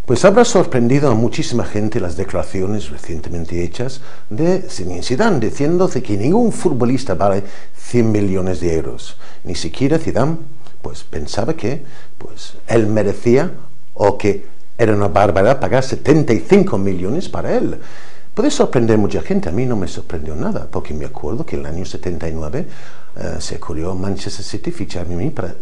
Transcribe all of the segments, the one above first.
Pues habrá sorprendido a muchísima gente las declaraciones recientemente hechas de Zinedine Zidane, diciendo que ningún futbolista vale 100 millones de euros. Ni siquiera Zidane pues, pensaba que él merecía o que era una barbaridad pagar 75 millones para él. Puede sorprender a mucha gente, a mí no me sorprendió nada, porque me acuerdo que en el año 79 se ocurrió a Manchester City ficharme a mí para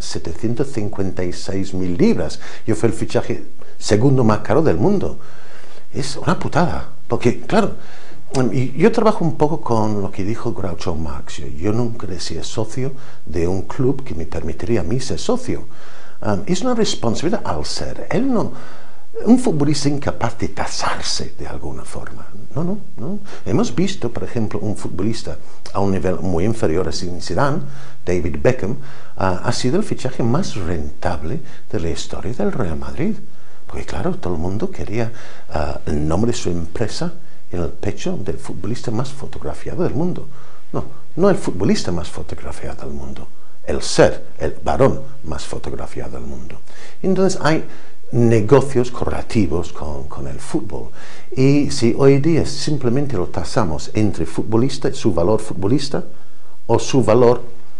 756.000 libras. Yo fui el fichaje segundo más caro del mundo. Es una putada, porque claro, yo trabajo un poco con lo que dijo Groucho Marx. Yo nunca he sido socio de un club que me permitiría a mí ser socio. Es una responsabilidad al ser. Él no... Un futbolista incapaz de tasarse de alguna forma. No. Hemos visto, por ejemplo, un futbolista a un nivel muy inferior a Zidane, David Beckham, ha sido el fichaje más rentable de la historia del Real Madrid. Porque claro, todo el mundo quería el nombre de su empresa en el pecho del futbolista más fotografiado del mundo. No el futbolista más fotografiado del mundo, el ser, el varón más fotografiado del mundo. Entonces hay negocios correlativos con el fútbol. Y si hoy día simplemente lo tasamos entre futbolista, su valor futbolista, o su valor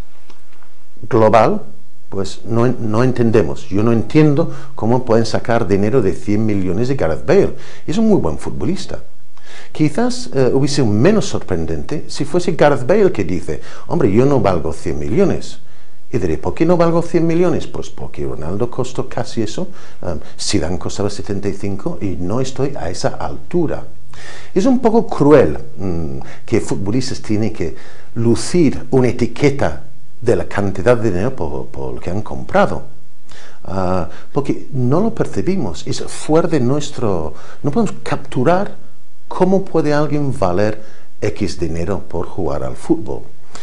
global, pues no entendemos. Yo no entiendo cómo pueden sacar dinero de 100 millones de Gareth Bale. Es un muy buen futbolista. Quizás hubiese sido menos sorprendente si fuese Gareth Bale que dice, hombre, yo no valgo 100 millones. Y diré, ¿por qué no valgo 100 millones? Pues porque Ronaldo costó casi eso, Zidane costaba 75 y no estoy a esa altura. Es un poco cruel que futbolistas tienen que lucir una etiqueta de la cantidad de dinero por lo que han comprado. Porque no lo percibimos, es fuera de nuestro... No podemos capturar cómo puede alguien valer X dinero por jugar al fútbol.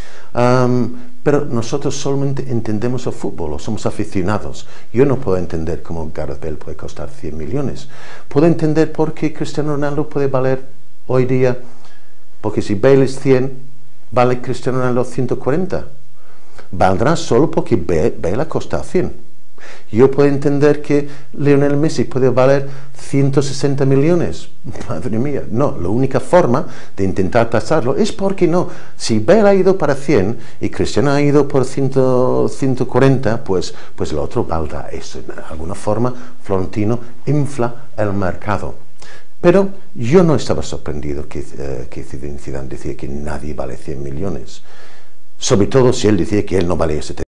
Pero nosotros solamente entendemos el fútbol o somos aficionados. Yo no puedo entender cómo Gareth Bale puede costar 100 millones. Puedo entender por qué Cristiano Ronaldo puede valer hoy día, porque si Bale es 100, vale Cristiano Ronaldo 140. Valdrá solo porque Bale ha costado 100. Yo puedo entender que Lionel Messi puede valer 160 millones. Madre mía, no, la única forma de intentar tasarlo es porque no. Si Bale ha ido para 100 y Cristiano ha ido por 140, pues el otro valdrá eso. De alguna forma, Florentino infla el mercado. Pero yo no estaba sorprendido que Zidane decía que nadie vale 100 millones. Sobre todo si él decía que él no valía 70.